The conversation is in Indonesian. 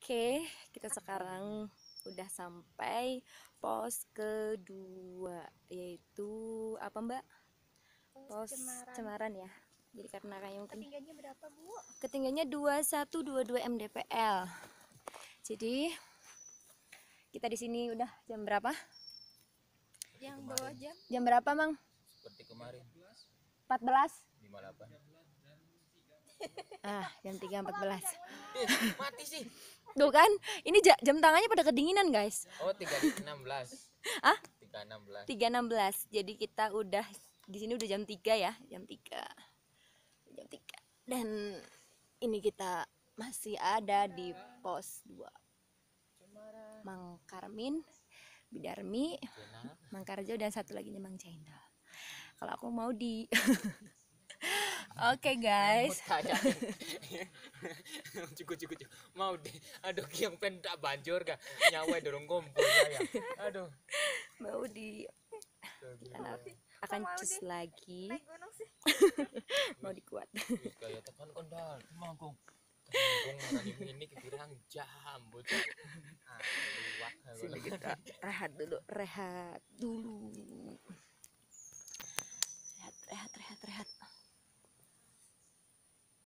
Oke, kita sekarang udah sampai pos kedua, yaitu apa Mbak? Pos Cemaran ya. Jadi karena kayaknya mungkin Ketinggiannya berapa, Bu? ketinggiannya 2122 mdpl. Jadi kita di sini udah jam berapa? Yang bawah jam? Jam berapa, Mang? Seperti kemarin 14. 58. Jam 3.14. Mati sih. Tuh kan, ini jam tangannya pada kedinginan, guys. Oh, 3.16. Ah? 3.16. 3.16. Jadi kita udah di sini udah jam 3 ya, jam 3. Dan ini kita masih ada di pos 2. Mang Karmin, Bidarmi, Mang Karjo, dan satu lagi nih Mang Cendol. Kalau aku mau di Oke guys. Cukup. Mau deh. Aduh, yang pendak banjur kah? Nyawa dorong kumpul saya. Aduh. Mau di kita akan cus lagi. Naik gunung sih. Mau dikuat. Kayak tekan kondal, mangkung. Tanggung ini kebirang jam bocah. Sini kita rehat dulu. Rehat.